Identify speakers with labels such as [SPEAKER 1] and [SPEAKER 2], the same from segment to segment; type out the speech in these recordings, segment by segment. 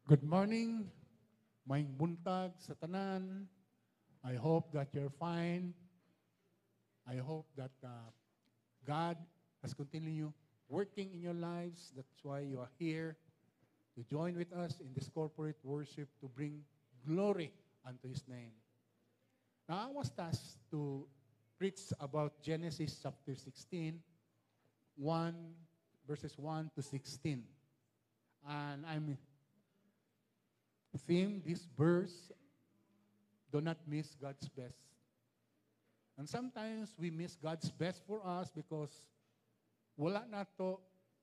[SPEAKER 1] Good morning, maayong buntag sa tanan. I hope that you're fine. I hope that God has continued working in your lives. That's why you are here to join with us in this corporate worship to bring glory unto His name. Now, I was tasked to preach about Genesis chapter 16, 1 verses 1 to 16. And I'm theme this verse, do not miss God's best. And sometimes we miss God's best for us because wala na to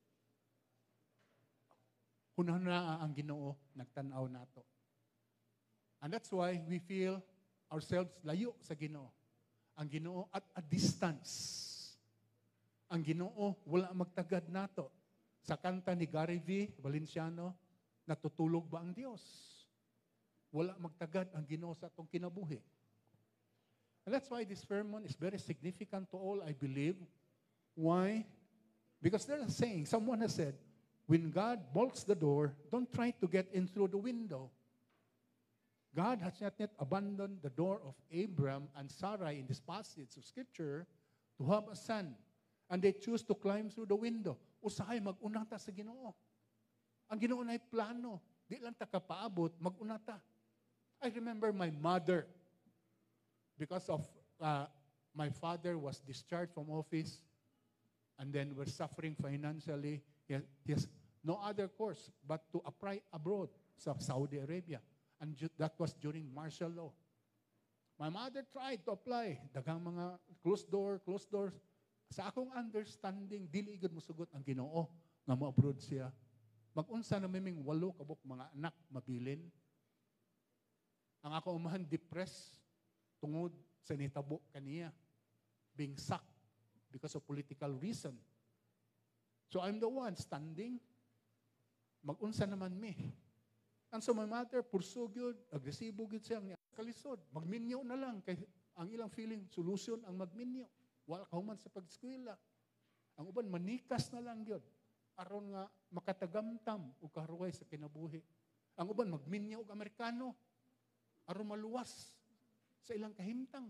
[SPEAKER 1] hunahon na ang Ginoo, nagtanaw na to. And that's why we feel ourselves layo sa Ginoo. Ang Ginoo at a distance. Ang Ginoo wala magtagad nato. Sa kanta ni Gary V. Valenciano, natutulog ba ang Diyos? Wala magtagad ang Ginoo sa atong kinabuhi. And that's why this sermon is very significant to all, I believe. Why? Because there's a saying, someone has said, when God bolts the door, don't try to get in through the window. God has not yet abandoned the door of Abraham and Sarah in this passage of Scripture to have a son. And they choose to climb through the window. Usahay, mag-unang ta sa Ginoo. Ang Ginoo na plano. Di lang ta kapaabot, mag-una ta. I remember my mother, because of my father was discharged from office and then was suffering financially. He has no other course but to apply abroad sa Saudi Arabia. And that was during martial law. My mother tried to apply. Dagang mga closed doors. Sa akong understanding, dili gud mosugot ang Ginoo nga mo-abroad siya. Mag-unsa na miming 8 kabuk mga anak mabilin. Ang ako umahan depressed tungod sa nitabo kaniya, being sacked because of political reason. So I'm the one standing, mag-unsa naman me. And so my mother, pursue gyud, agresibo gyud siya, kalisod, magminyo na lang, kay ang ilang feeling, solution ang magminyo. Wala ka human sa pag-eskwela. Ang uban, manikas na lang gyud, aron nga makatagamtam o karuway sa kinabuhi. Ang uban, magminyo og Amerikano, aron maluwas sa ilang kahimtang.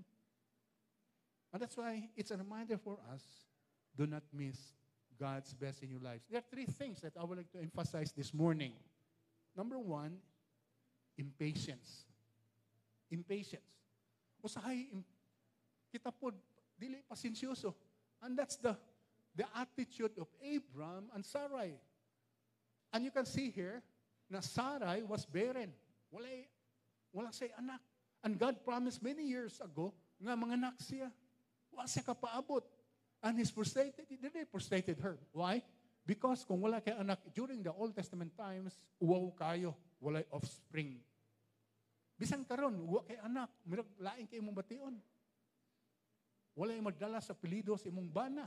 [SPEAKER 1] And that's why it's a reminder for us, do not miss God's best in your lives. There are 3 things that I would like to emphasize this morning. Number 1, impatience. Impatience. Usahay, kita po, dili pasensyoso. And that's the attitude of Abraham and Sarai. And you can see here, na Sarai was barren. Wala siya anak. And God promised many years ago nga manganak siya. Wala siya kapaabot. And He's frustrated. He frustrated her. Why? Because kung wala kay anak, during the Old Testament times, uwaw kayo, walay offspring. Bisan karon, uwa kay anak, mirag lain kay imong bation. Walay magdala sa apelyido sa imong bana.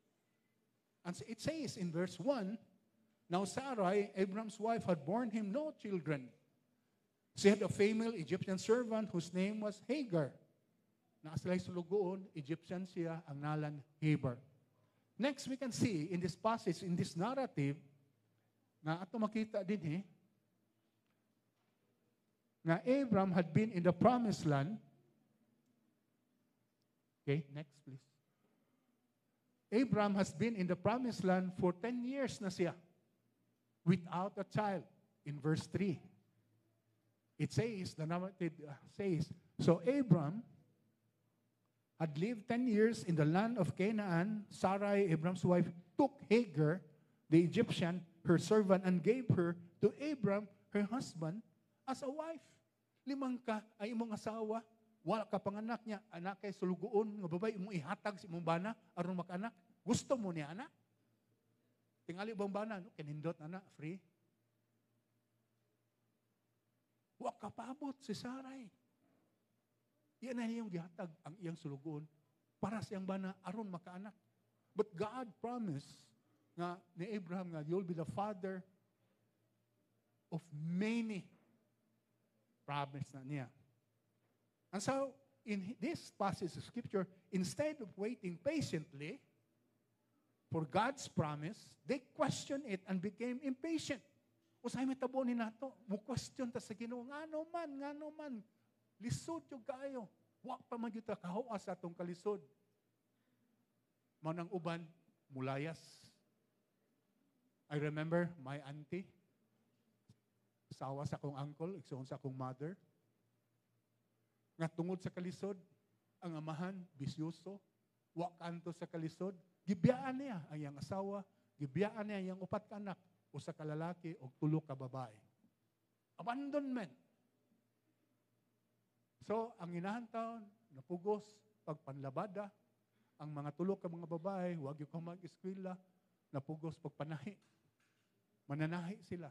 [SPEAKER 1] And it says in verse 1, now Sarai, Abraham's wife, had borne him no children. She had a female Egyptian servant whose name was Hagar. Naasalay sa lugoon, Egyptian siya, ang nalan Hagar. Next, we can see in this passage, in this narrative, na ato makita din na Abraham had been in the promised land. Okay, next please. Abraham has been in the promised land for 10 years na siya without a child. In verse 3. It says, the narrative says, so Abraham had lived 10 years in the land of Canaan. Sarai, Abraham's wife, took Hagar, the Egyptian, her servant, and gave her to Abraham, her husband, as a wife. 5 ka ay imong asawa, wala ka panganak niya, anak kay sulugoon, nga babay, imong ihatag sa imong bana, aron makanak. Gusto mo niya, anak? Tingali bang bana? No? Kinindot, anak, free. Wa kapabot si Sarai. Yan na yung gihatag ang iyang sulugon para sa iyang bana aron makaanak. But God promised nga ni Abraham nga you'll be the father of many. Promise na niya. And so in this passage of Scripture, instead of waiting patiently for God's promise, they questioned it and became impatient. Usay may tabo ni nato. Mo question ta sa Ginoo, ngano man. Lisod yung kayo. Wa pa man kita kahuas sa atong kalisod. Mao nang uban, mulayas. I remember my auntie, sawa sa akong uncle, igsoon sa akong mother. Nga tungod sa kalisod, ang amahan, bisyoso, wa kanto sa kalisod, gibiyaan niya ang iyang asawa, gibiyaan niya ang iyang upat ka anak, usa ka lalaki o 3 ka babae. Abandonment. So, ang inahantaw, napugos, pagpanlabada, ang mga 3 ka mga babae, huwag yung mag-eskwela, napugos pagpanahi. Mananahi sila.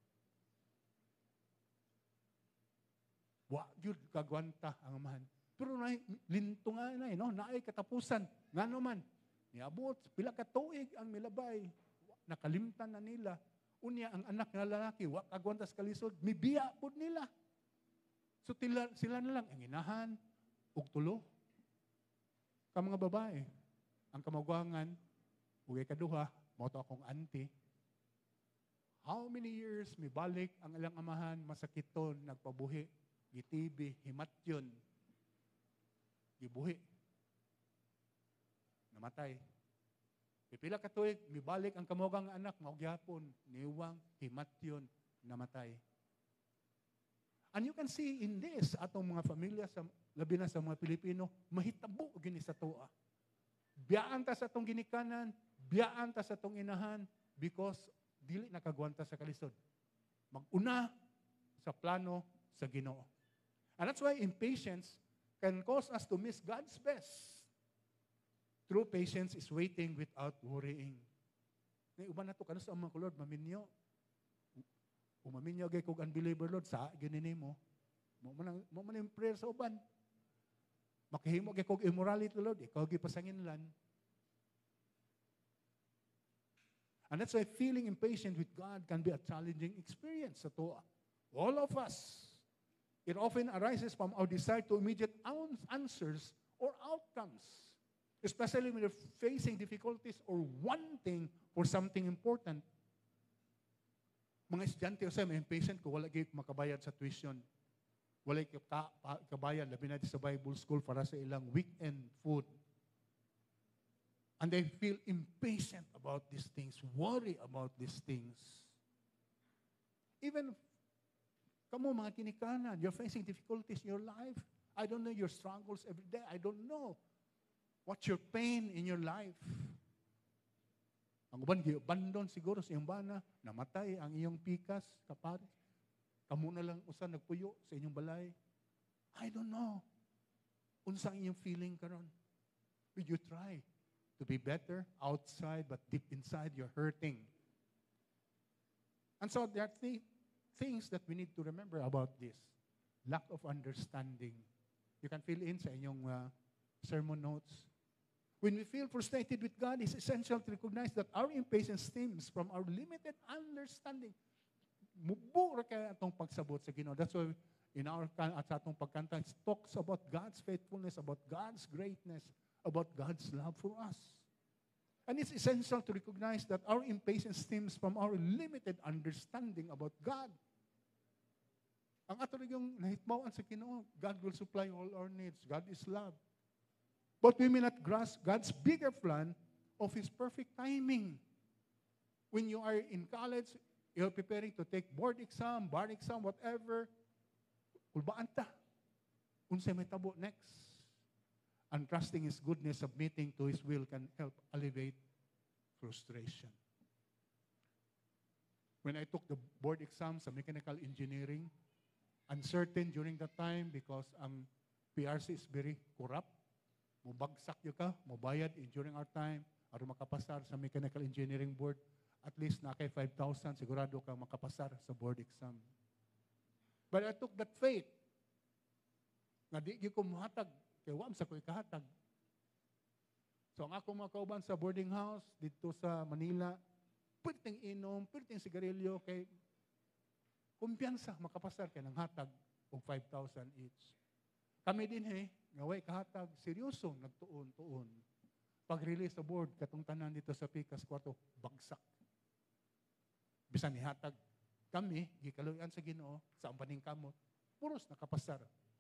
[SPEAKER 1] Wa gyud kagwanta ang amahan. Pero linto nga na, no? Naay katapusan. Ngano man, niabot, pila ka tuig ang milabay. Nakalimtan na nila. Unya, ang anak na lalaki, wa kagwanta sa kalisod, mibiya po nila. So sila na lang, ang inahan, ug 3 ka mga babae. Ang kamagwangan, ugay kaduha, moto akong auntie. How many years mibalik ang ilang amahan, masakiton, nagpabuhi, gitibi, himatyon, gibuhi, namatay. Pipila ka tuig, mibalik ang kamugang anak, maugyapon, niwang, himatyon, namatay. And you can see in this, atong mga pamilya, labi na sa mga Pilipino, mahitabo gini sa tuwa. Biyaan ta sa atong ginikanan, biyaan ta sa atong inahan, because dili nakagwanta sa kalisod. Mag-una sa plano sa Ginoo. And that's why impatience can cause us to miss God's best. True patience is waiting without worrying. Ngay uban nato kanus ang mga Lord, maminyo. Umaminyo gay kog unbeliever Lord, sa ganini mo. Mo man yung prayer sa uban. Makahimo gay kog immorality Lord, ikaw gi pasanginlan. And that's why feeling impatient with God can be a challenging experience sa tuwa. All of us. It often arises from our desire to immediate answers or outcomes, especially when you're facing difficulties or wanting for something important. Mga estudyante kasi may impatient ko, wala kayo makabayad sa tuition. Wala kayo kabayad, labi natin sa Bible School para sa ilang weekend food. And they feel impatient about these things, worry about these things. Even kamo mga kinikanan, you're facing difficulties in your life. I don't know your struggles every day. I don't know what's your pain in your life. Ang uban, abandon siguro sa iyong bana, namatay ang iyong pikas, kapare. Kamu na lang usan nagpuyo sa inyong balay. I don't know. Unsang iyong feeling karon? Will you try to be better outside, but deep inside you're hurting? And so there are things that we need to remember about this. Lack of understanding. You can fill in sa inyong sermon notes. When we feel frustrated with God, it's essential to recognize that our impatience stems from our limited understanding. Mubura kaya itong pagsabot sa Ginoo. That's why in our at sa atong pagkanta, it talks about God's faithfulness, about God's greatness, about God's love for us. And it's essential to recognize that our impatience stems from our limited understanding about God. Ang ato yung nahitmawaan sa Ginoo, God will supply all our needs. God is love. But we may not grasp God's bigger plan of His perfect timing. When you are in college, you're preparing to take board exam, bar exam, whatever, ulbaan ta. Unsay may tabo next. And trusting His goodness, submitting to His will can help alleviate frustration. When I took the board exam sa mechanical engineering, uncertain during that time because ang PRC is very corrupt. Mubagsak yun ka, mubayad during our time, aron makapasar sa mechanical engineering board, at least na kay 5,000, sigurado ka makapasar sa board exam. But I took that faith, nga di ko muhatag, kaya wam sa ko ikahatag. So ang ako mga kauban sa boarding house, dito sa Manila, pwedeng inom, pwedeng sigarilyo, kay kumpiyansa, makapasar kay ng hatag, o 5,000 each. Kami din ngaway kahatag, seryoso, nagtuon-tuon. Pag-release sa board, katong tanan dito sa Pikas Kwarto, bagsak. Bisan ni hatag, kami, gikaluyan sa Ginoo, sa ambaning kamot, puros nakapasar.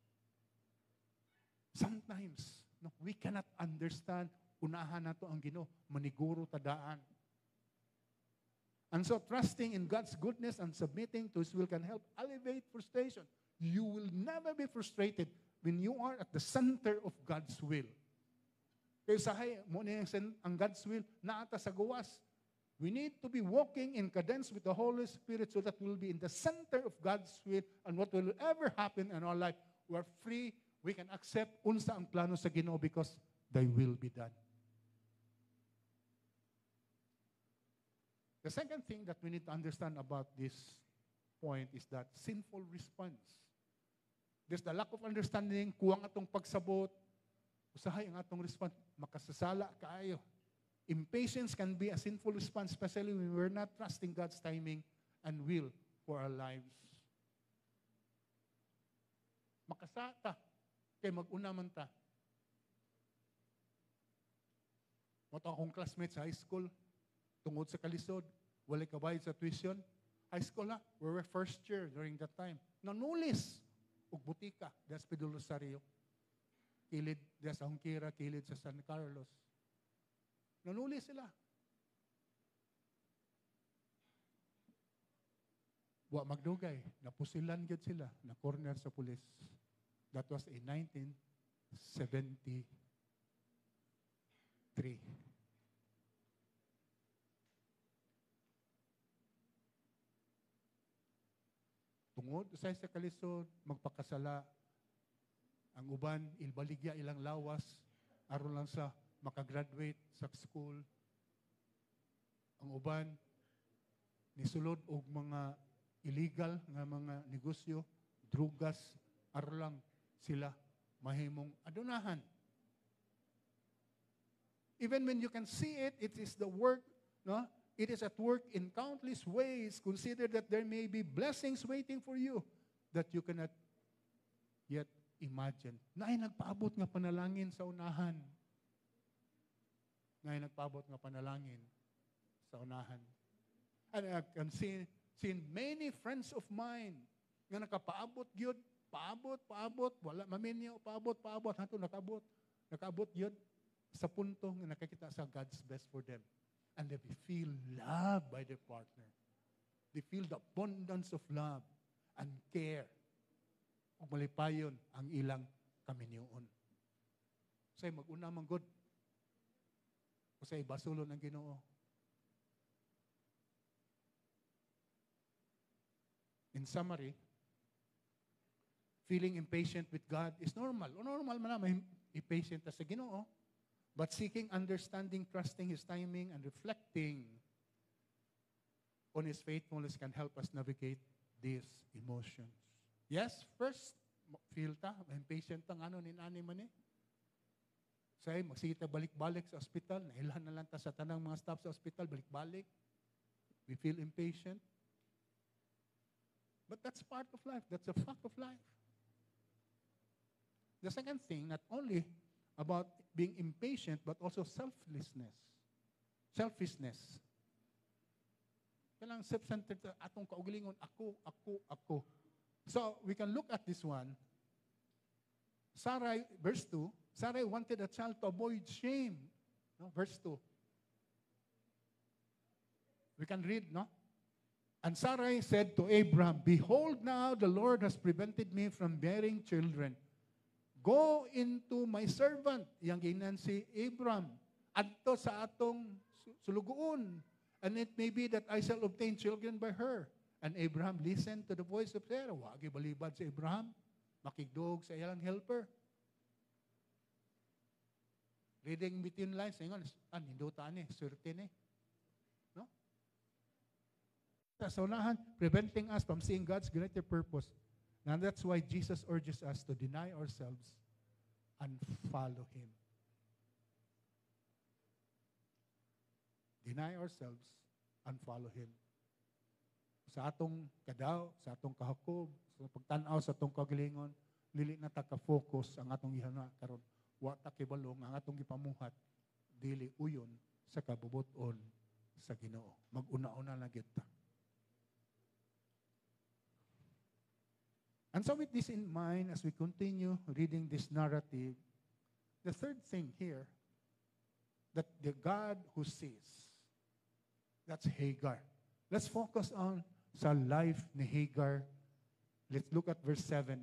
[SPEAKER 1] Sometimes, no, we cannot understand, unahan nato ang Ginoo, maniguro tadaan. And so, trusting in God's goodness and submitting to His will can help elevate frustration. You will never be frustrated when you are at the center of God's will. Kaya sahay, mo na ang God's will, naata sa gawas. We need to be walking in cadence with the Holy Spirit so that we'll be in the center of God's will, and what will ever happen in our life, we are free, we can accept unsa ang plano sa Ginoo because Thy will be done. The second thing that we need to understand about this point is that sinful response. There's the lack of understanding, kuwang atong pagsabot, usahay ang atong response, makasasala kaayo. Impatience can be a sinful response, especially when we're not trusting God's timing and will for our lives. Makasata, kay mag-una man ta. Mato akong classmate sa high school, tungod sa kalisod, walay kabayad sa tuition. High school na, we were first year during that time. Nanulis, ug butika, das Pedro Rosario. Kilid des sa Hongkira, kilid sa San Carlos. Nanuli sila. Wa magdugay, napusilan gid sila, na corner sa pulis. That was in 1973. Tungod usay sa kalisod, magpakasala. Ang uban, ilbaligya ilang lawas, aron lang sa makagraduate sa school. Ang uban, nisulod og mga illegal nga mga negosyo, drugas, aron lang sila mahimong adunahan. Even when you can see it, it is the work, no? It is at work in countless ways. Consider that there may be blessings waiting for you that you cannot yet imagine. Naay nagpaabot nga panalangin sa unahan. Naay nagpaabot nga panalangin sa unahan. And I can see many friends of mine nga nakapaabot gyud, paabot, wala maminyo, paabot, hanto nakaabot gyud sa punto nga nakakita sa God's best for them. And they feel loved by their partner. They feel the abundance of love and care. Kung malipayon ang ilang kaminyoon. Say, mag-una man good. O say, basulon ang Ginoo. In summary, feeling impatient with God is normal. O normal man na, may impatient sa Ginoo. But seeking understanding, trusting His timing, and reflecting on His faithfulness can help us navigate these emotions. Yes, first, feel ta, impatient ta, ano, ninani man eh. Say, magsita balik-balik sa ospital, nailhan na lang ta sa tanang mga staff sa ospital, balik-balik. We feel impatient. But that's part of life. That's a fact of life. The second thing, not only about being impatient, but also selflessness. Selfishness. Kailang self-centered, atong kaugalingon, ako. So, we can look at this one. Sarai, verse 2, Sarai wanted a child to avoid shame. No? Verse 2. We can read, no? And Sarai said to Abraham, "Behold now, the Lord has prevented me from bearing children. Go into my servant." Yang ginan si Abraham. Adto sa atong sulugoon. And it may be that I shall obtain children by her. And Abraham listened to the voice of Sarah. Wagi balibad si Abraham. Makigdog sa iyang helper. Reading between lines, ingon, hindutan eh, surte eh. No? Sa unahan, preventing us from seeing God's greater purpose. And that's why Jesus urges us to deny ourselves and follow Him. Deny ourselves and follow Him. Sa atong kadaw, sa atong kahakob, sa pagtanaw sa atong kagalingon, dili na ta ka-focus ang atong gihana karon. Wa ta kibalong ang atong gipamuhat dili uyon sa kabubuton sa Ginoo. Mag-una-una na gyud ta. And so with this in mind, as we continue reading this narrative, the third thing here, that the God who sees, that's Hagar. Let's focus on sa life ni Hagar. Let's look at verse 7.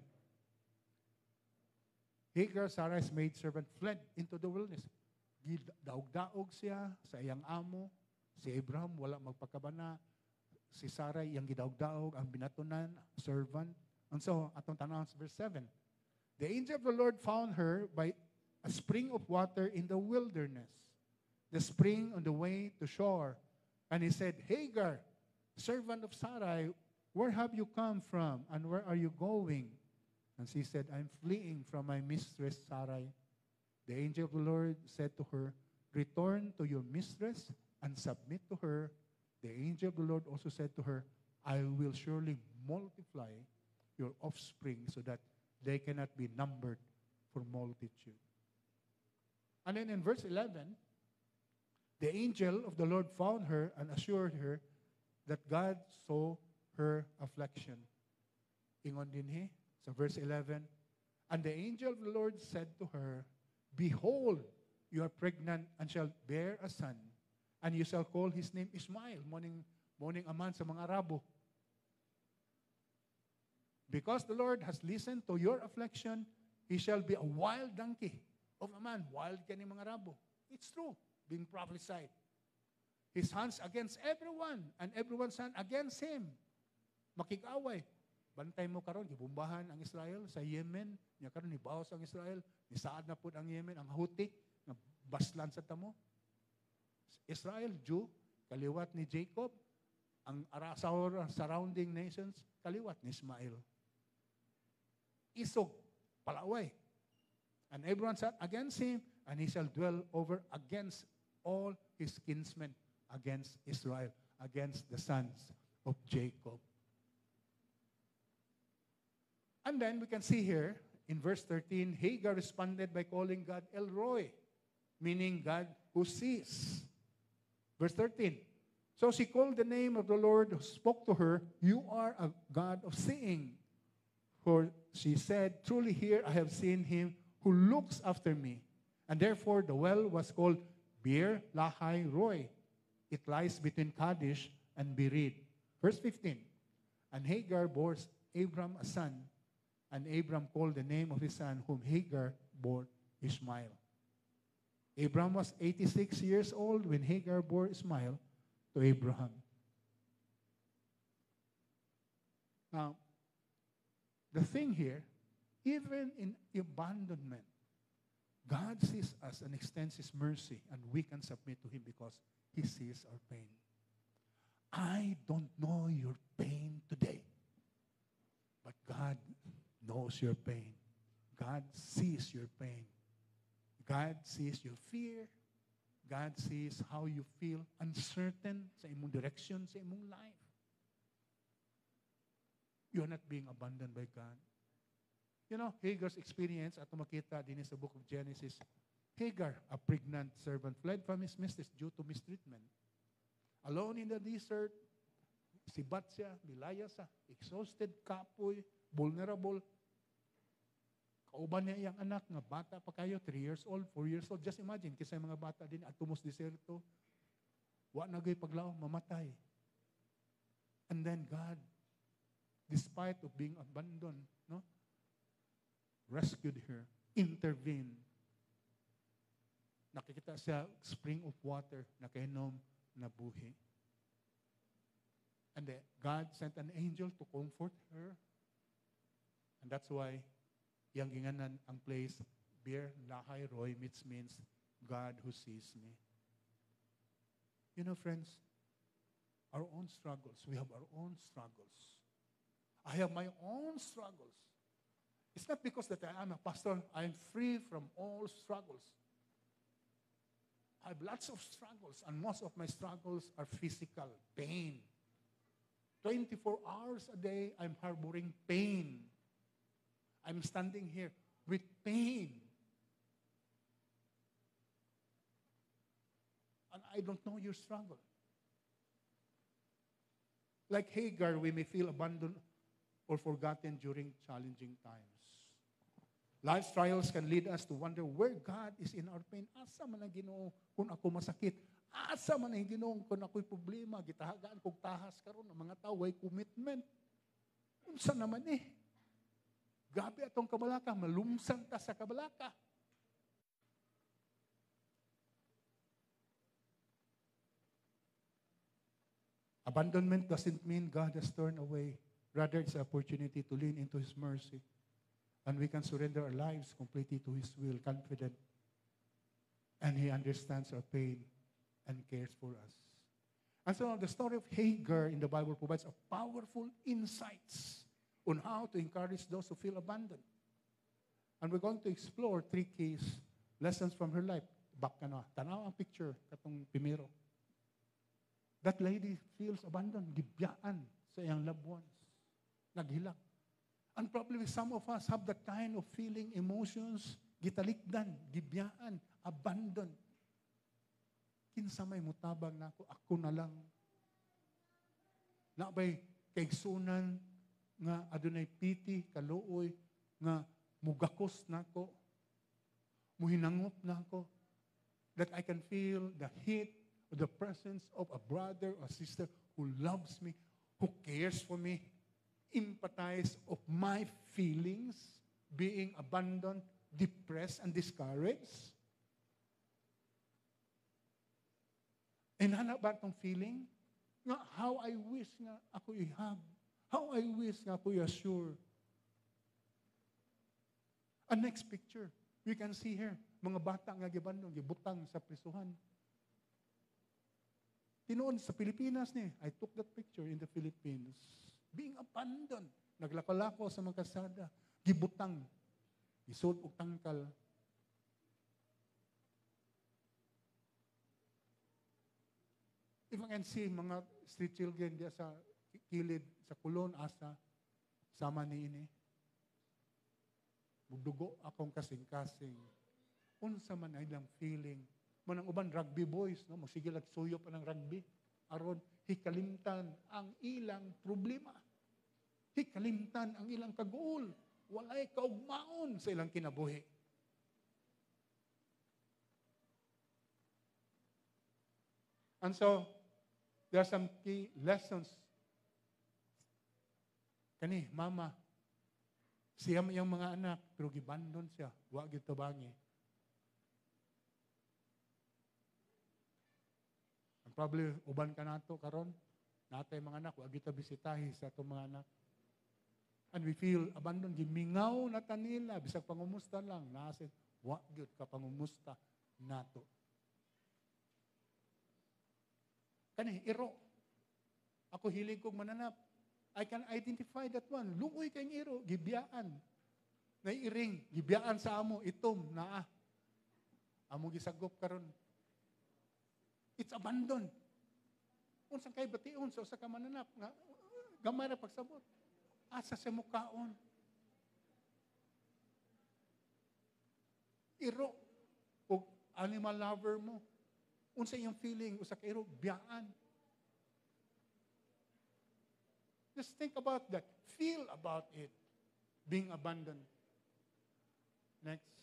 [SPEAKER 1] Hagar, Sarah's maidservant, fled into the wilderness. Daog-daog siya sa iyang amo. Si Abraham, wala magpakabana. Si Sarah, iyang gidaog-daog, ang binatunan, servant. And so, atong tanawang sa verse 7. The angel of the Lord found her by a spring of water in the wilderness, the spring on the way to shore. And he said, Hagar, servant of Sarai, where have you come from, and where are you going? And she said, I'm fleeing from my mistress Sarai. The angel of the Lord said to her, return to your mistress and submit to her. The angel of the Lord also said to her, I will surely multiply your offspring so that they cannot be numbered for multitude. And then in verse 11, the angel of the Lord found her and assured her that God saw her affliction. Ingon din he, sa verse 11, and the angel of the Lord said to her, behold, you are pregnant and shall bear a son, and you shall call his name Ishmael, moning aman sa mga Arabo. Because the Lord has listened to your affliction, he shall be a wild donkey of a man. Wild ka ni mga Arabo. It's true, being prophesied. His hands against everyone, and everyone's hand against him. Makig-away. Bantay mo karon, gibumbahan ang Israel sa Yemen. Nya karon nibawas ang Israel, nisaad na pud ang Yemen, ang Houthi, nga baslan sa tamo. Israel, Jew, kaliwat ni Jacob, ang surrounding nations, kaliwat ni Ismael. Isog, palaway. And everyone sat against him, and he shall dwell over against all his kinsmen, against Israel, against the sons of Jacob. And then we can see here, in verse 13, Hagar responded by calling God El Roi, meaning God who sees. Verse 13, so she called the name of the Lord who spoke to her, you are a God of seeing. For she said, truly here I have seen him who looks after me. And therefore the well was called Bir Lahai Roi. It lies between Kadesh and Bered. Verse 15, and Hagar bore Abram a son, and Abram called the name of his son, whom Hagar bore Ishmael. Abram was 86 years old when Hagar bore Ishmael to Abraham. Now, the thing here, even in abandonment, God sees us and extends his mercy, and we can submit to him because he sees our pain. I don't know your pain today, but God knows your pain. God sees your pain. God sees your fear. God sees how you feel uncertain sa imong direction, sa imong life. You're not being abandoned by God. You know, Hagar's experience, at makita din sa book of Genesis, Hagar, a pregnant servant, fled from his mistress due to mistreatment. Alone in the desert, sibat siya, milaya siya, exhausted, kapoy, vulnerable. Kauban niya iyang anak, nga bata pa kayo, 3 years old, 4 years old. Just imagine, kasi mga bata din, at tumos deserto, wa na gay paglaw, mamatay. And then God, despite of being abandoned, no, rescued her, intervened. Nakikita siya spring of water na kainom na buhi. And then God sent an angel to comfort her. And that's why yang ginganan ang place Bir Lahai Roi, which means God who sees me. You know, friends, our own struggles, we have our own struggles. I have my own struggles. It's not because that I am a pastor, I am free from all struggles. I have lots of struggles, and most of my struggles are physical, pain. 24 hours a day, I'm harboring pain. I'm standing here with pain. And I don't know your struggle. Like Hagar, we may feel abandoned or forgotten during challenging times. Life's trials can lead us to wonder where God is in our pain. Asa man ang Ginoo kung ako masakit? Asa man ang Ginoo kung ako'y problema? Gitahagaan kong tahas karon ng mga tao ay commitment. Unsa naman Gabi atong kabalaka, malumsan ta sa kabalaka. Abandonment doesn't mean God has turned away. Rather, it's an opportunity to lean into His mercy. And we can surrender our lives completely to His will, confident. And He understands our pain and cares for us. And so the story of Hagar in the Bible provides a powerful insights on how to encourage those who feel abandoned. And we're going to explore 3 keys, lessons from her life. Back ka na, tanaw ang picture, katong primero. That lady feels abandoned, gibyaan sa iyang loved ones. Naghilak. And probably some of us have that kind of feeling, emotions, gitalikdan, gibyaan, abandoned. Kinsa may mutabang na ako na lang. Nabay kaigsunan nga adunay piti, kaluoy, nga mugakos nako, muhinangot nako, that I can feel the heat or the presence of a brother or sister who loves me, who cares for me, empathize of my feelings, being abandoned, depressed, and discouraged. And hanap ba itong feeling? Nga, how I wish nga ako i-hug. How I wish nga ako i-assure. And next picture, we can see here, mga bata nga gibandong, gibutang sa prisuhan. Tinoon sa Pilipinas I took that picture in the Philippines. Being abandoned. Naglakalako sa mga kasada. Gibutang. Isod og tangkal. If I can see mga street children diya sa kilid, sa kulon, asa, sama ni ini. Mugdugo akong kasing-kasing. Unsa man ay lang feeling. Manang uban rugby boys, no? Magsigil at suyo pa ng rugby. Aron, hikalimtan ang ilang problema. Hikalimtan ang ilang kagool. Walay kaugmaon sa ilang kinabuhi. And so, there are some key lessons. Kani, mama, siya yung mga anak, pero gibandon siya. Huwag ito bangi. Probably, uban ka nato karon, natay mga anak, huwag ito bisitahi sa itong mga anak. And we feel abandoned, gimingaw na tanila, bisag pangumusta lang, nasin, huwag yun ka pangumusta nato. Kani, iro. Ako hilig kong mananap. I can identify that one. Luoy kayong iro, gibiyaan. Naiiring, gibiyaan sa amo, itom, naa. Amo gisagop karon. It's abandoned. Unsang kay bation sa usa ka mananap nga gamay ra pagsabot. Asa sa mukaon. Iro o animal lover mo. Unsa iyang feeling usa ka iro biyaan. Just think about that. Feel about it. Being abandoned. Next.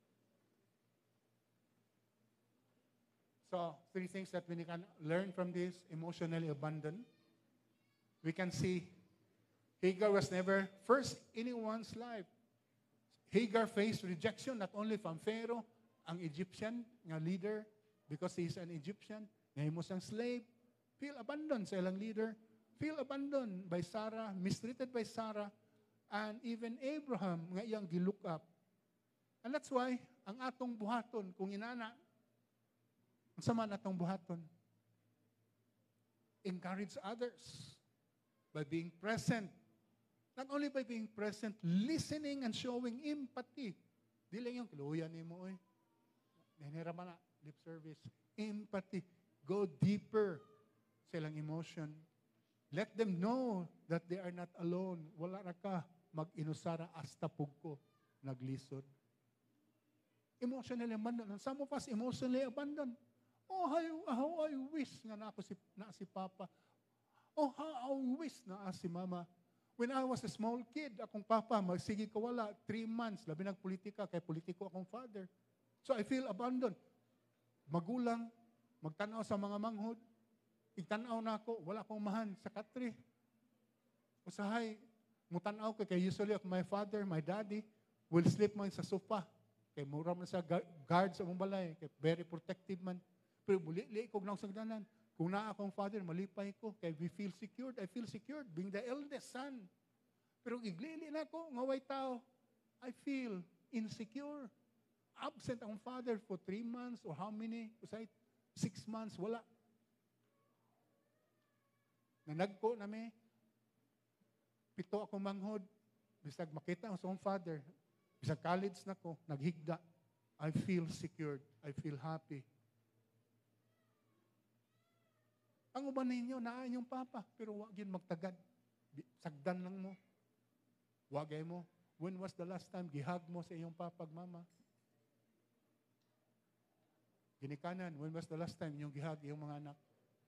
[SPEAKER 1] So, 3 things that we can learn from this, emotionally abandoned. We can see Hagar was never first in anyone's life. Hagar faced rejection not only from Pharaoh, ang Egyptian nga leader, because he is an Egyptian, ngayon mo siyang slave, feel abandoned sa ilang leader, feel abandoned by Sarah, mistreated by Sarah, and even Abraham nga iyang gilook up. And that's why, ang atong buhaton, kung inana, ang sama natong buhaton. Encourage others by being present. Not only by being present, listening and showing empathy. Di lang yung kiluyan ni mo, naniraman na, lip service. Empathy. Go deeper sa ilang emotion. Let them know that they are not alone. Wala na ka mag-inusara hasta pugko naglisod. Emotionally abandoned. Some of us emotionally abandoned. Oh, how I wish nga na si Papa. Oh, how I wish na si Mama. When I was a small kid, akong papa, magsige ka wala, 3 months, labi nagpolitika, kay politiko akong father. So I feel abandoned. Magulang, magtanaw sa mga manghod, igtanaw na ako, wala akong mahan sa katri. Usahay, mutanaw ko, kay usually of my father, my daddy, will sleep man sa sofa. Kay mura man sa guard sa mong balay, kay very protective man. Pero buli-li ko nagsagdanan. Kung na akong father, malipay ko. Kaya we feel secured. I feel secured being the eldest son. Pero iglili na ko, ngaway tao. I feel insecure. Absent akong father for 3 months or how many? Usay, 6 months, wala. Nanagko na may. 7 akong manghod. Bisag makita ako sa akong father. Bisag college na ko, naghigda. I feel secured. I feel happy. Ang uban ninyo, naa inyong papa, pero wag yun magtagad. Sagdan lang mo. Wagay mo. When was the last time gihag mo sa iyong papa, mama? Ginikanan, when was the last time inyong gihag iyong mga anak?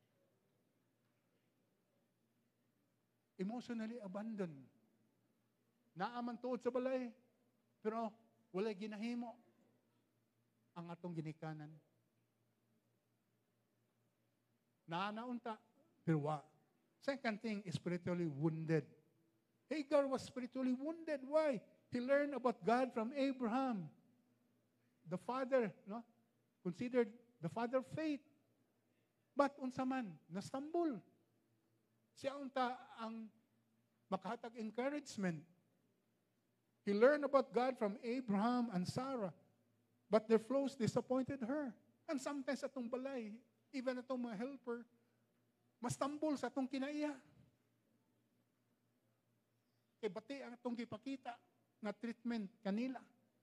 [SPEAKER 1] Emotionally abandoned. Naaman tuod sa balay, pero wala ginahimo ang atong ginikanan. Naanaunta, pero wa. Second thing, spiritually wounded. Hagar was spiritually wounded. Why? He learned about God from Abraham. The father, no? Considered the father of faith. But unsa man, nastumble. Siya unta ang makahatag encouragement. He learned about God from Abraham and Sarah. But their flows disappointed her. And sometimes atong balay, even atong mga helper, mastumble sa atong kinaiya. Kay bati ang atong gipakita na treatment kanila.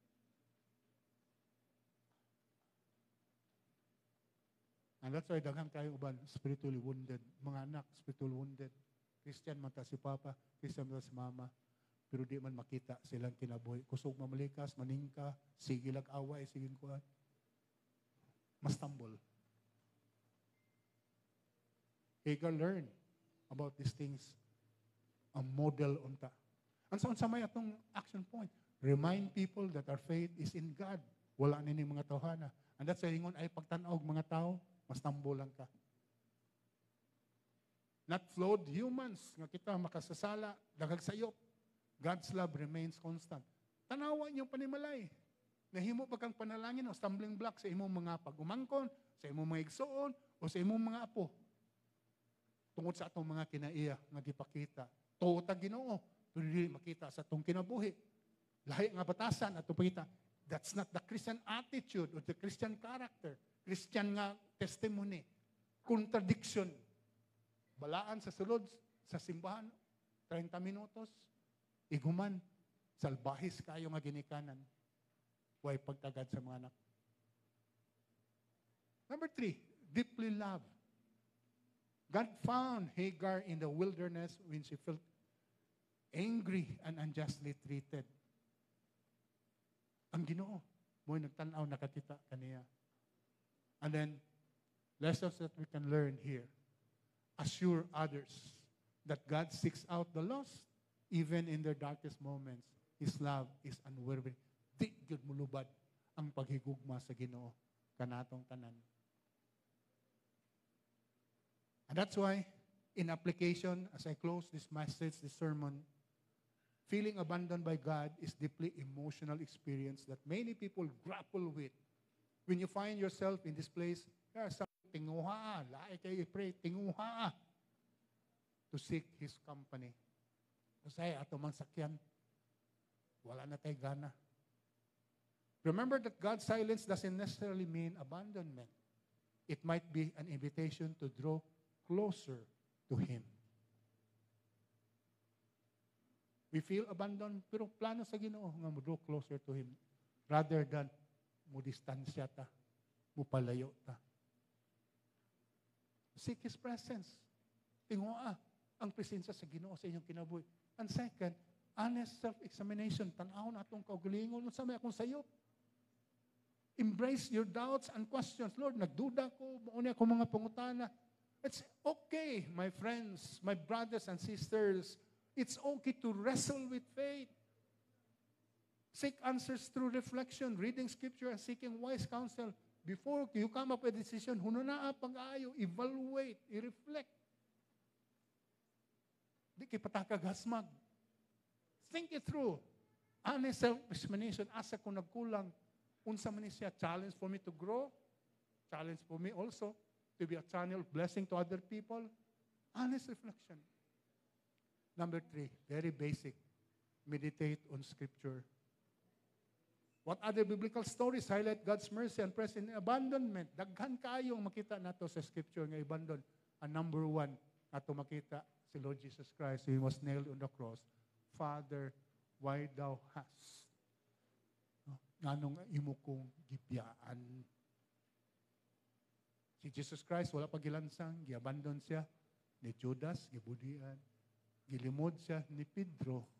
[SPEAKER 1] And that's why daghang kayo uban spiritually wounded. Mga anak, spiritually wounded. Christian man ta si Papa, Christian man ta si Mama, pero di man makita silang kinabuhi. Kusog mamalikas, maningka, sige lag-away, sige kuhan. Mastumble. Hagar learn about these things. A model unta. Ang sa may atong action point, remind people that our faith is in God. Wala nini mga tawhana. And that's why ingon ay pagtanaw mga tao, mastumble lang ka. Not flawed humans nga kita makasasala, dagag sayop. God's love remains constant. Tanawa niyo panimalay. Nahimo pa kang panalangin o stumbling block sa imong mga pagumangkon, sa imong mga igsoon, o sa imong mga apo. Tungod sa atong mga kinaiya nga gipakita. Tuo ta Ginoo, pero dili makita sa atong kinabuhi. Lahi nga batasan atong pakita. That's not the Christian attitude or the Christian character. Christian nga testimony. Contradiction. Balaan sa sulod, sa simbahan, 30 minutos, iguman, salbahis kayo nga ginikanan. Huwag pagtagad sa mga anak. Number 3, deeply love. God found Hagar in the wilderness when she felt angry and unjustly treated. Ang Ginoo, mo'y nagtanaw nakakita kaniya. And then, lessons that we can learn here. Assure others that God seeks out the lost even in their darkest moments. His love is unwavering. Di gyud mulubad ang paghigugma sa Ginoo kanatong tanan. And that's why, in application, as I close this message, this sermon, feeling abandoned by God is deeply emotional experience that many people grapple with. When you find yourself in this place, there are some tinguha, lahi kayo pray, tinguha to seek His company. Kasi ato mang sakyan, wala na tayo gana. Remember that God's silence doesn't necessarily mean abandonment. It might be an invitation to draw closer to Him. We feel abandoned, pero plano sa Ginoo nga mo draw closer to Him rather than mo distansya ta, mo palayo ta. Seek His presence. Tinguha ang presensya sa Ginoo sa inyong kinabuhi. And second, honest self-examination. Tanaw na itong kaugalingon. Sa may akong sayop. Embrace your doubts and questions. Lord, nagduda ko. Mauna ako mga pangutana. It's okay, my friends, my brothers and sisters. It's okay to wrestle with faith. Seek answers through reflection, reading scripture, and seeking wise counsel. Before you come up with a decision, hununaa pag-aayo, evaluate, i-reflect. Di kay patakag hasmag. Think it through. Honest self-examination. Asa kung nagkulang, unsa man siya, challenge for me to grow, challenge for me also to be a channel of blessing to other people. Honest reflection. Number 3, very basic. Meditate on scripture. What other biblical stories highlight God's mercy and presence in abandonment? Daghan kayong makita nato sa scripture nga abandon. Ang number 1 nato makita si Lord Jesus Christ. He was nailed on the cross. Father, why thou hast? Nganong imo kong gibiyaan? Si Jesus Christ, wala pa gilansang, giabandon siya ni Judas, gibudian. Gilimod siya ni Pedro.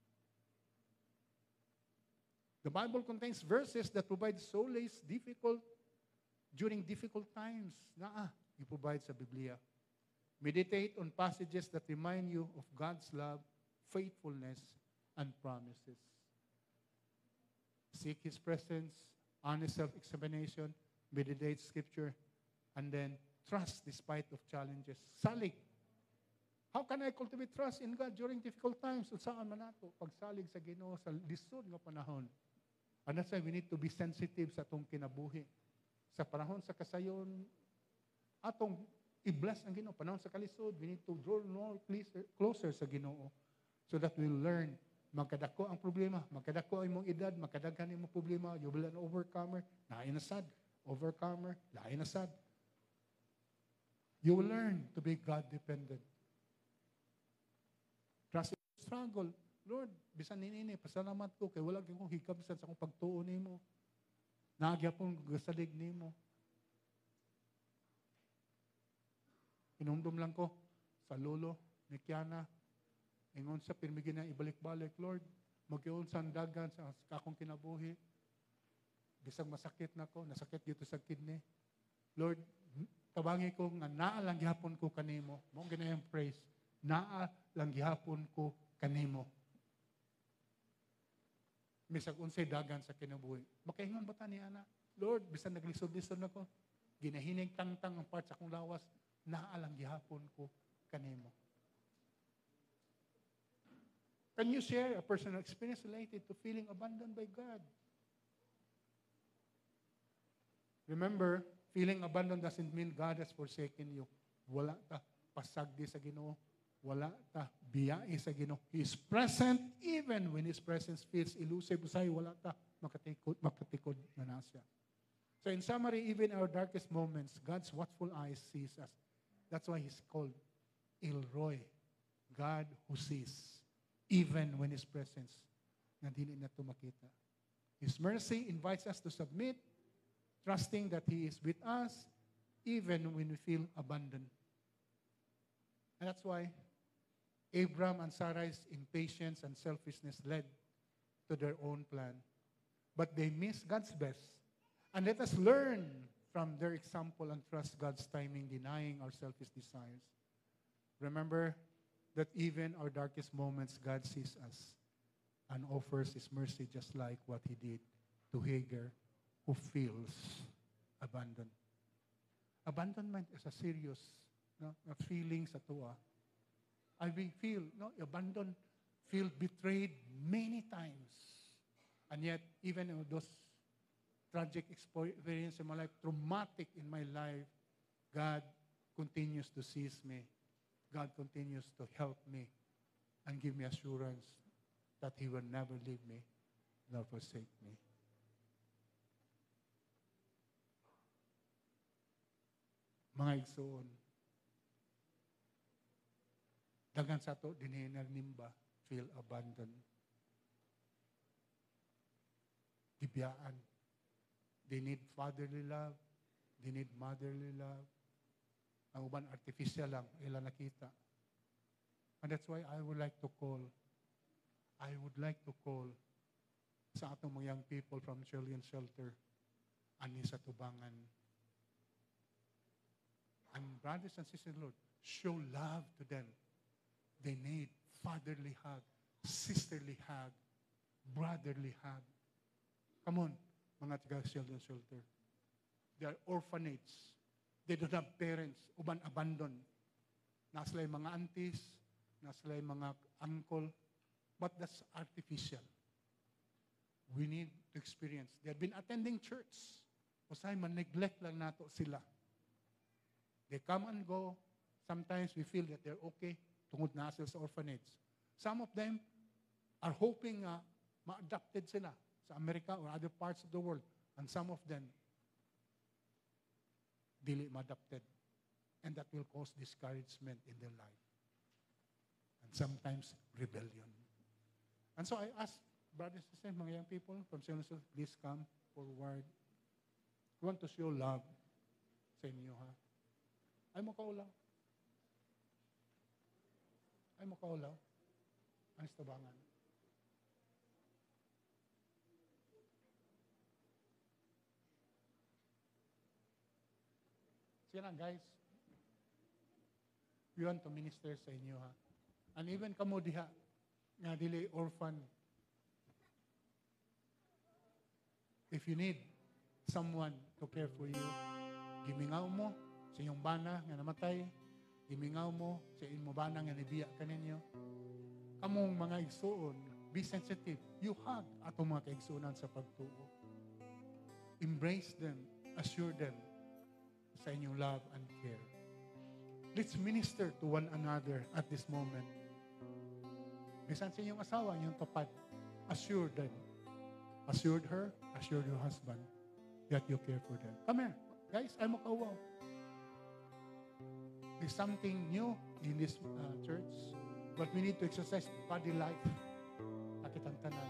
[SPEAKER 1] The Bible contains verses that provide solace during difficult times. I-provide sa Biblia. Meditate on passages that remind you of God's love, faithfulness, and promises. Seek His presence, honest self-examination, meditate Scripture, and then trust despite of challenges. Salig. How can I cultivate trust in God during difficult times? Saan man nato? Pagsalig sa Ginoo sa lisod nga panahon. And that's why we need to be sensitive sa atong kinabuhi. Sa panahon sa kasayon, atong i-bless ang Ginoo. Panahon sa kalisod, we need to draw more closer sa Ginoo so that we'll learn. Magkadako ang problema, magkadako ang imong edad, magkadaghan imong problema, you will be an overcomer, lain na sad. Overcomer, lain na sad. You will learn to be God-dependent. Trust in the struggle. Lord, bisan nini, pasalamat ko, kay wala kong hikabsan sa akong pagtuo nimo. Nagyapon gasalig nimo. Inumdum lang ko sa lolo ni Kiana. Ingon sa pirmigi na ibalik-balik, Lord, magkiyon sa dagan sa akong kinabuhi. Bisag masakit na ko, nasakit dito sa kidney. Lord, tabangi ko nga naa lang gihapon ko kanimo. Mong ginayang praise. Naa lang gihapon ko kanimo. Bisag unsay dagan sa kinabuhi. Makaingon ba ta ni ana? Lord, bisan naglisod-lisod nako, ginahining tangtang ang part sa akong lawas, naa lang gihapon ko kanimo. Can you share a personal experience related to feeling abandoned by God? Remember, feeling abandoned doesn't mean God has forsaken you. Wala ta pasagdi sa Ginoo. Wala ta biyahe sa Ginoo. He is present even when His presence feels elusive. Usay wala ta makatikod na nasya. So in summary, even our darkest moments, God's watchful eyes sees us. That's why He's called El Roi, God who sees, even when His presence na dili na makita. His mercy invites us to submit, trusting that He is with us, even when we feel abandoned. And that's why Abraham and Sarai's impatience and selfishness led to their own plan. But they missed God's best. And let us learn from their example and trust God's timing, denying our selfish desires. Remember that even our darkest moments, God sees us and offers His mercy just like what He did to Hagar, who feels abandoned. Abandonment is a serious feeling sa tuwa. I will feel abandoned, feel betrayed many times. And yet, even in those tragic experiences in my life, traumatic in my life, God continues to seize me. God continues to help me and give me assurance that He will never leave me nor forsake me. Mga igsoon, dagan sa to, dinhi nagnimba, feel abandoned. Gibiyaan. They need fatherly love. They need motherly love. Ang uban artificial lang, ila nakita. And that's why I would like to call sa atong mga young people from Chilean Shelter, ani sa tubangan. And brothers and sisters, Lord, show love to them. They need fatherly hug, sisterly hug, brotherly hug. Come on, mga taga-children's shelter. They are orphanage. They don't have parents, uban abandoned. Naslay mga aunties, naslay mga uncle, but that's artificial. We need to experience. They have been attending church. Usay man neglect lang nato sila. They come and go. Sometimes we feel that they're okay tungod na sila sa orphanage. Some of them are hoping ma-adopted sila sa America or other parts of the world. And some of them dili ma-adopted. And that will cause discouragement in their life. And sometimes rebellion. And so I ask brothers and sisters, mga young people from St. Joseph, please come forward. We want to show love sa inyo, ha? Ay mo kaulaw. Ay mo kaulaw. Ang istabangan. Sige lang, guys. We want to minister sa inyo, ha? And even kamo diha, nga dili orphan. If you need someone to care for you, gimingaw mo sa inyong bana nga namatay, gimingaw mo sa inyong bana nga nibiya kaninyo. Kamong mga igsuon, be sensitive. You hug atong mga kaigsuonan sa pagtuo. Embrace them, assure them sa inyong love and care. Let's minister to one another at this moment. Bisan sa inyong asawa, inyong tapat, assure them. Assured her, assured your husband that you care for them. Come here. Guys, I'm makawaw. There's something new in this church, but we need to exercise body life. Nakitang tanan.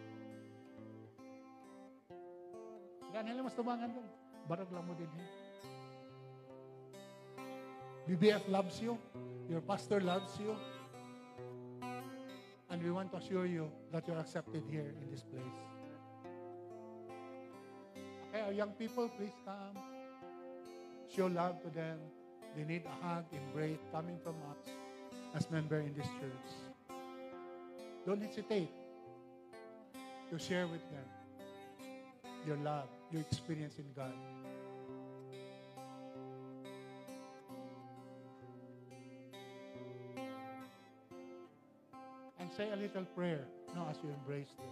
[SPEAKER 1] Yan, nila mas tumangan doon. Barag lang mo din. BBF loves you. Your pastor loves you. And we want to assure you that you're accepted here in this place. Okay, our young people, please come. Show love to them. They need a hug, embrace, coming from us as member in this church. Don't hesitate to share with them your love, your experience in God. And say a little prayer now as you embrace them.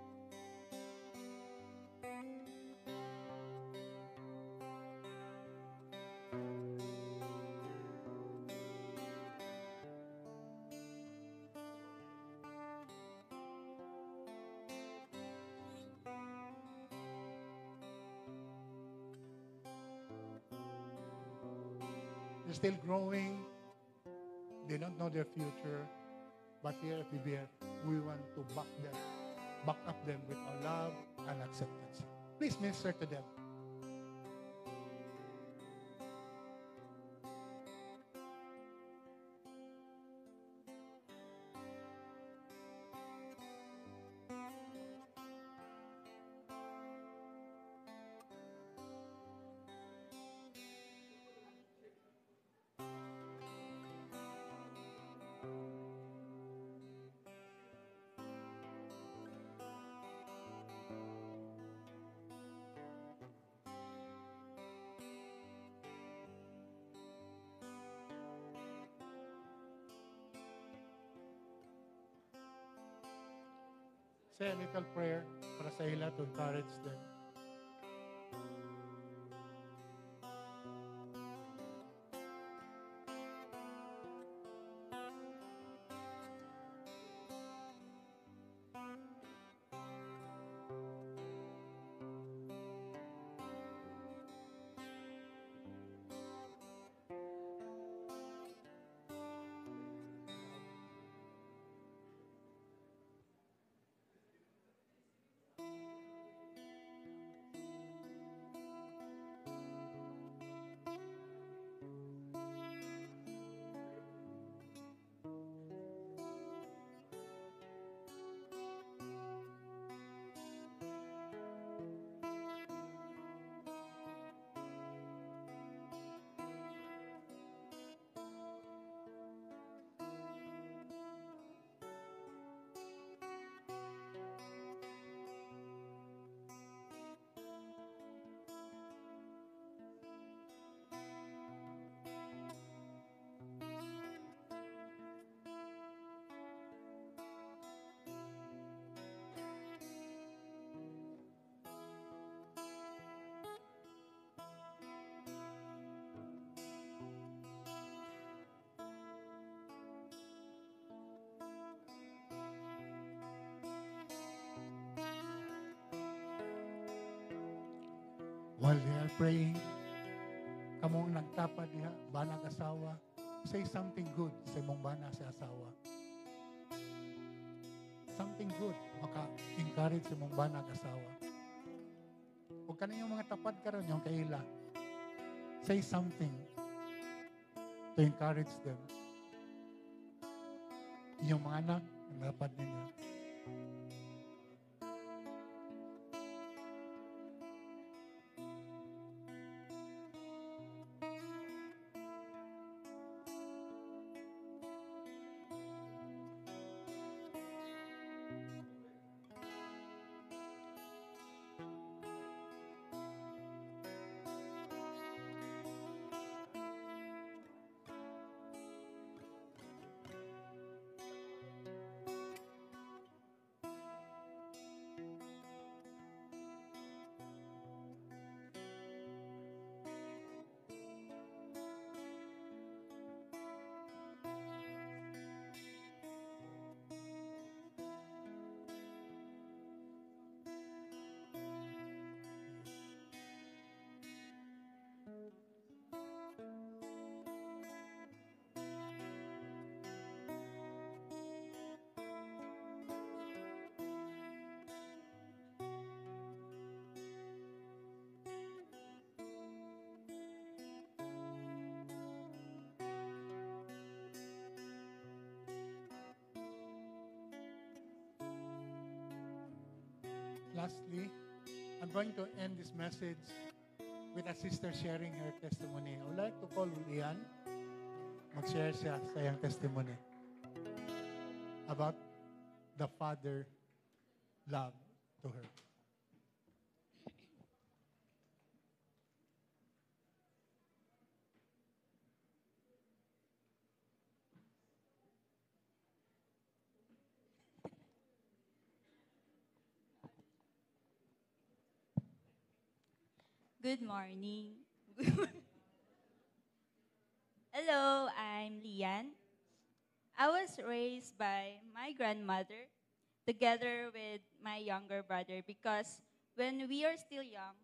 [SPEAKER 1] They're still growing. They don't know their future. But here at BBF, we want to back up them with our love and acceptance. Please minister to them. Say a little prayer para sa ila to encourage them. while they are praying, kamong nagtapad diha, banag asawa, say something good sa imong bana sa asawa. Something good, maka-encourage sa imong banag asawa. Huwag ka na yung mga tapad karon yung kaila. Say something to encourage them. Inyong mga anak, ang lapad ninyo. Lastly, I'm going to end this message with a sister sharing her testimony. I would like to call Lian. Mag-share siya sa iyang testimony about the Father love to her.
[SPEAKER 2] Good morning. Hello, I'm Lian. I was raised by my grandmother together with my younger brother because when we are still young,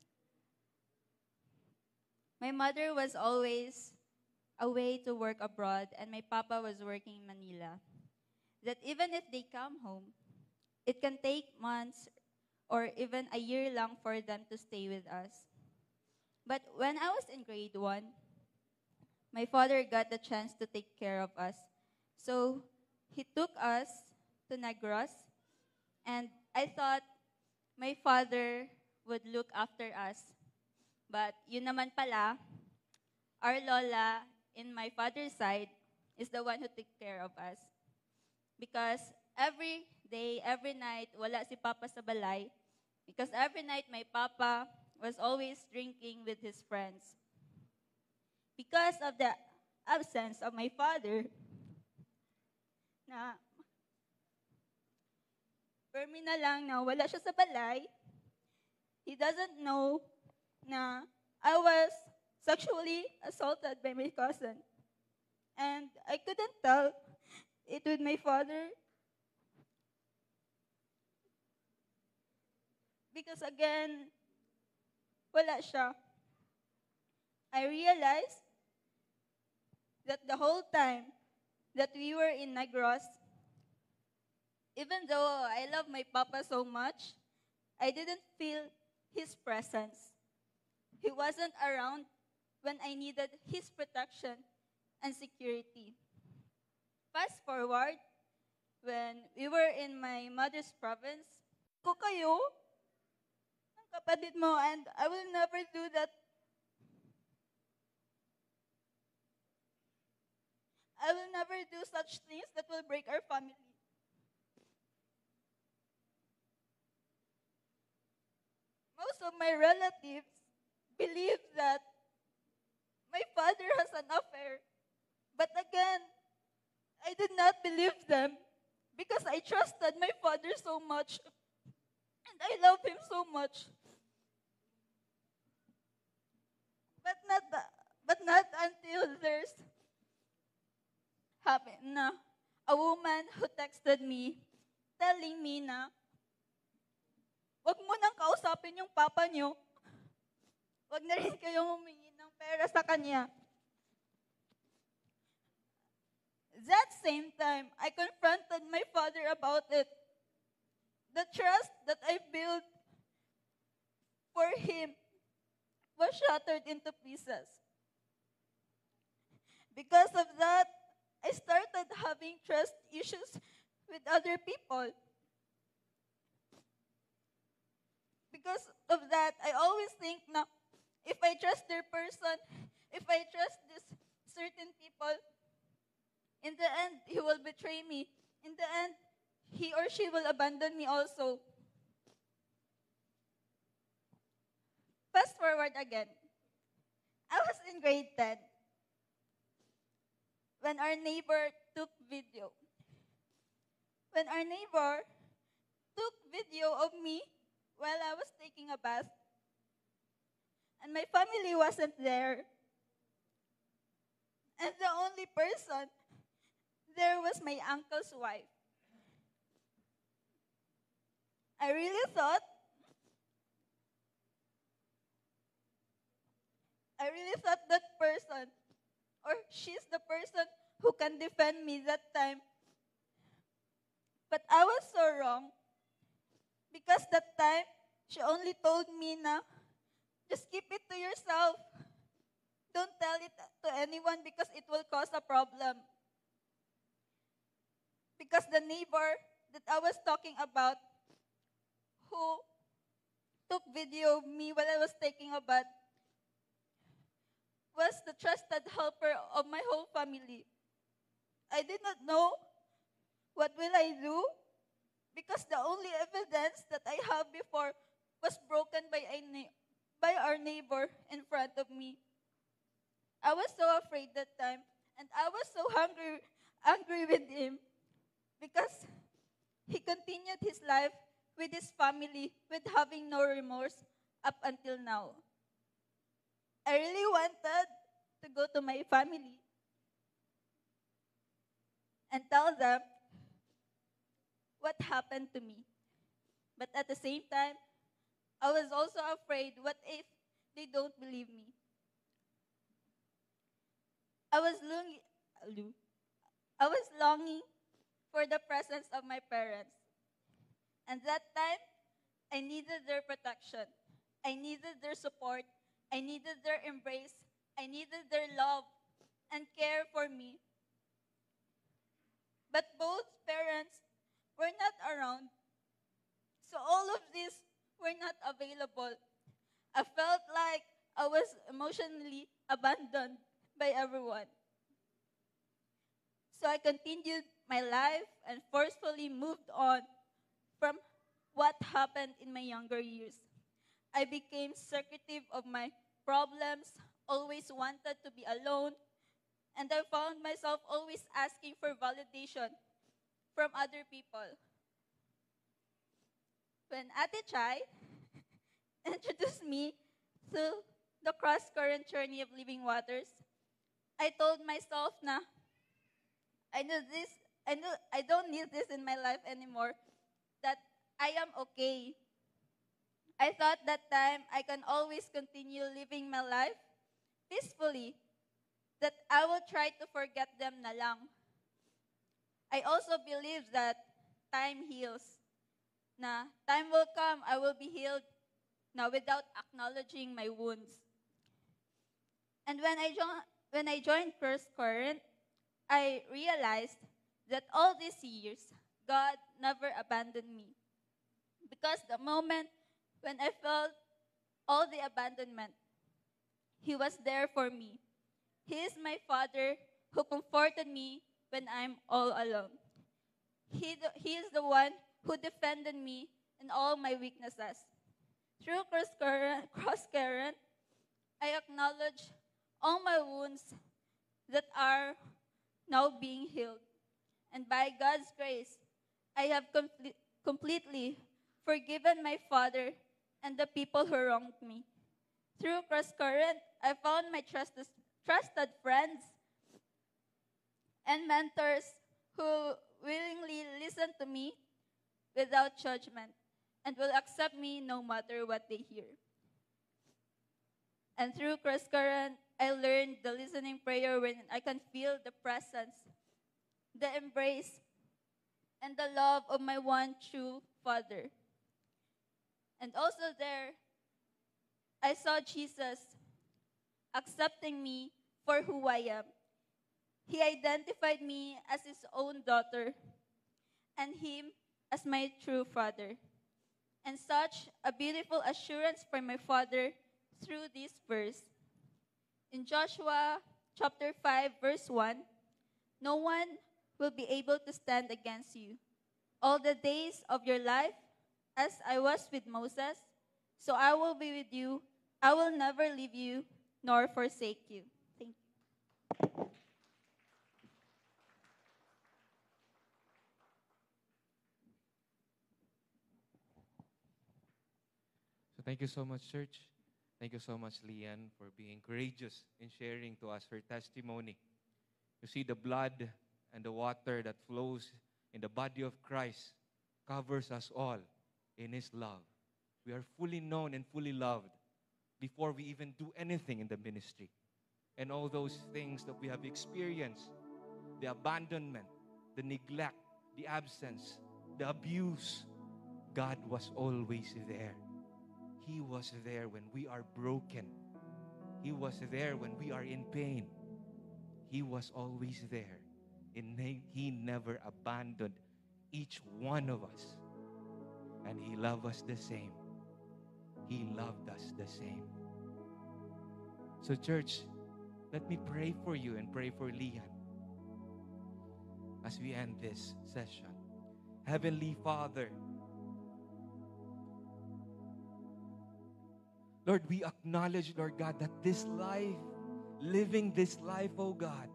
[SPEAKER 2] my mother was always away to work abroad and my papa was working in Manila. That even if they come home, it can take months or even a year long for them to stay with us. But when I was in grade 1, my father got the chance to take care of us. So he took us to Negros, and I thought my father would look after us. But yun naman pala, our lola in my father's side is the one who took care of us. Because every day, every night, wala si Papa sa balay. Because every night, my Papa was always drinking with his friends. Because of the absence of my father, na permi na lang na wala siya sa balay, he doesn't know na I was sexually assaulted by my cousin. And I couldn't tell it with my father because again, wala siya. I realized that the whole time that we were in Negros, even though I love my papa so much, I didn't feel his presence. He wasn't around when I needed his protection and security. Fast forward, when we were in my mother's province, ko kayo, ang kapatid mo, and I will never do that. I will never do such things that will break our family. Most of my relatives believe that my father has an affair. But again, I did not believe them because I trusted my father so much. And I love him so much. But not until there's happened na a woman who texted me telling me na wag mo nang kausapin yung papa niyo wag na rin kayong humingi ng pera sa kanya. That same time, I confronted my father about it. The trust that I built for him was shattered into pieces. Because of that, I started having trust issues with other people. Because of that, I always think na if I trust their person, if I trust this certain people, in the end, he will betray me. In the end, he or she will abandon me also. Fast forward again. I was in grade 10 when our neighbor took video. When our neighbor took video of me while I was taking a bath, and my family wasn't there. And the only person there was my uncle's wife. I really thought that person, or she's the person who can defend me that time. But I was so wrong. Because that time, she only told me na, just keep it to yourself. Don't tell it to anyone because it will cause a problem. Because the neighbor that I was talking about, who took video of me while I was taking a bath, was the trusted helper of my whole family. I did not know what will I do because the only evidence that I have before was broken by our neighbor in front of me. I was so afraid that time, and I was so angry with him because he continued his life with his family with having no remorse up until now. I really wanted to go to my family and tell them what happened to me. But at the same time, I was also afraid, what if they don't believe me? I was longing for the presence of my parents. And that time, I needed their protection. I needed their support. I needed their embrace. I needed their love and care for me. But both parents were not around. So all of this were not available. I felt like I was emotionally abandoned by everyone. So I continued my life and forcefully moved on from what happened in my younger years. I became secretive of my problems, always wanted to be alone, and I found myself always asking for validation from other people. When Ate Chai introduced me to the cross-current journey of living waters, I told myself na I don't need this in my life anymore, that I am okay. I thought that time I can always continue living my life peacefully, that I will try to forget them na lang. I also believe that time heals. Na time will come, I will be healed na without acknowledging my wounds. And when I joined First Current, I realized that all these years, God never abandoned me. Because the moment when I felt all the abandonment, He was there for me. He is my Father who comforted me when I'm all alone. He is the one who defended me in all my weaknesses. Through Cross Current, I acknowledge all my wounds that are now being healed. And by God's grace, I have completely forgiven my father and the people who wronged me. Through Cross Current, I found my trusted friends and mentors who willingly listen to me without judgment and will accept me no matter what they hear. And through Cross Current, I learned the listening prayer when I can feel the presence, the embrace, and the love of my one true Father. And also there, I saw Jesus accepting me for who I am. He identified me as his own daughter and him as my true father. And such a beautiful assurance from my Father through this verse. In Joshua chapter 5, verse 1, no one will be able to stand against you all the days of your life, as I was with Moses, so I will be with you. I will never leave you nor forsake you. Thank you.
[SPEAKER 3] So thank you so much, church. Thank you so much, Leanne, for being courageous in sharing to us her testimony. You see, the blood and the water that flows in the body of Christ covers us all in His love. We are fully known and fully loved before we even do anything in the ministry. And all those things that we have experienced, the abandonment, the neglect, the absence, the abuse, God was always there. He was there when we are broken. He was there when we are in pain. He was always there. He never abandoned each one of us. And He loved us the same. He loved us the same. So church, let me pray for you and pray for Leanne as we end this session. Heavenly Father, Lord, we acknowledge, Lord God, that this life, living this life, oh God,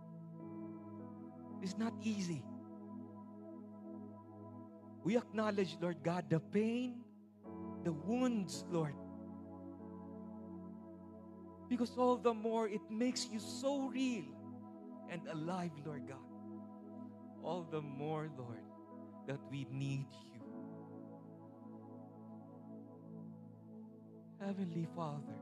[SPEAKER 3] is not easy. We acknowledge, Lord God, the pain, the wounds, Lord. Because all the more it makes you so real and alive, Lord God. All the more, Lord, that we need you. Heavenly Father,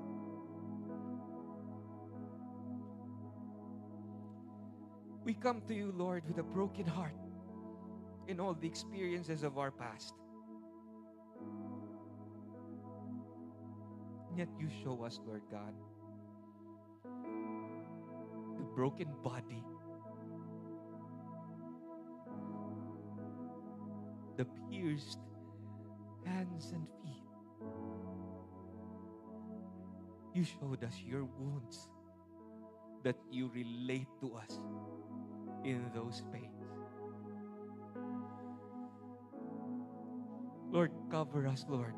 [SPEAKER 3] we come to you, Lord, with a broken heart in all the experiences of our past. Yet you show us, Lord God, the broken body, the pierced hands and feet. You showed us your wounds, that you relate to us in those pains. Lord, cover us, Lord.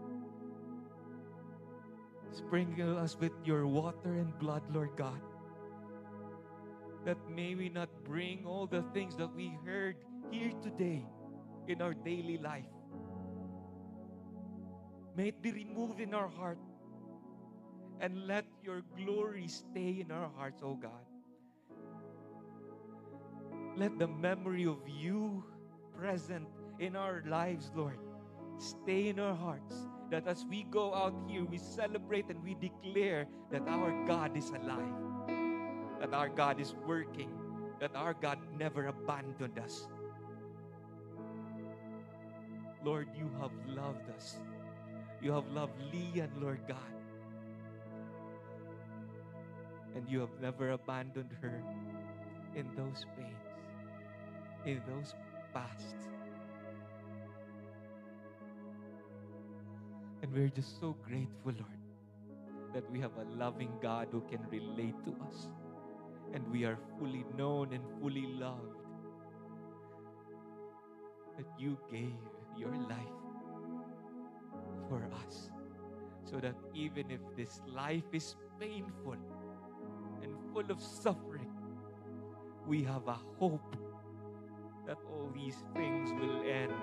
[SPEAKER 3] Sprinkle us with your water and blood, Lord God. That may we not bring all the things that we heard here today in our daily life. May it be removed in our heart. And let your glory stay in our hearts, oh God. Let the memory of you present in our lives, Lord, stay in our hearts. That as we go out here, we celebrate and we declare that our God is alive. That our God is working. That our God never abandoned us. Lord, you have loved us. You have loved Leanne, Lord God. And you have never abandoned her in those pains, in those past. And we're just so grateful, Lord, that we have a loving God who can relate to us. And we are fully known and fully loved. That you gave your life for us. So that even if this life is painful and full of suffering, we have a hope that all these things will end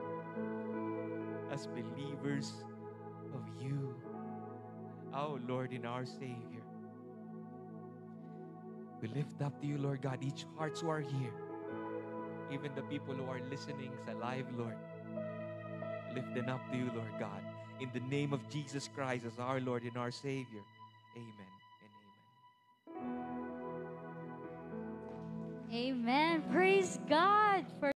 [SPEAKER 3] as believers of you, our Lord and our Savior. We lift up to you, Lord God, each hearts who are here, even the people who are listening sa live, Lord. Lift them up to you, Lord God, in the name of Jesus Christ as our Lord and our Savior. Amen and amen.
[SPEAKER 4] Amen. Praise God for